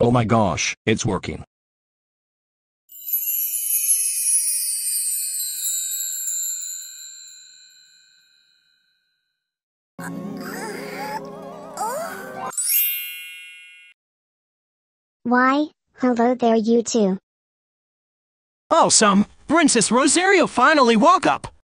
Oh my gosh, it's working. Why, hello there you two. Awesome! Princess Rosario finally woke up!